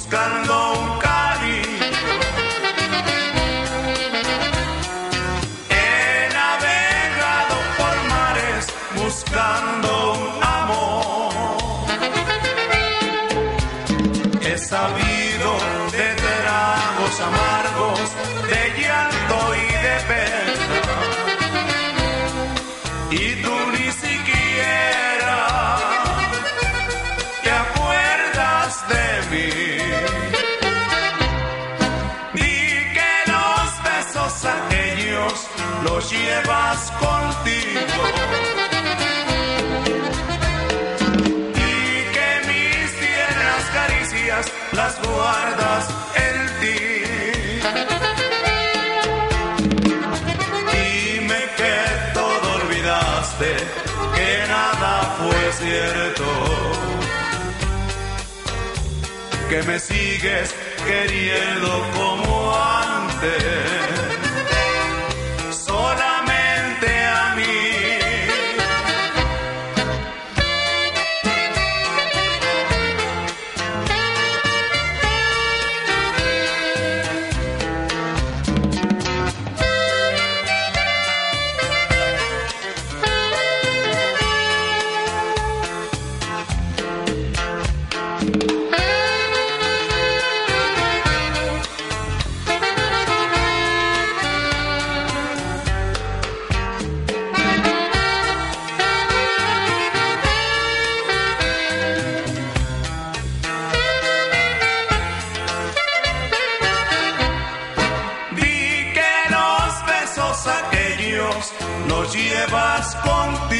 buscando un cariño. He navegado por mares buscando un amor. He sabido de tragos amargos, de llanto y de pena, y tú ni siquiera te acuerdas de mí. Di que los besos aquellos los llevas contigo, y que mis tiernas caricias las guardas en ti. Dime que todo olvidaste, que nada fue cierto, que me sigues queriendo como antes, solamente a mí. Aquellos los llevas contigo,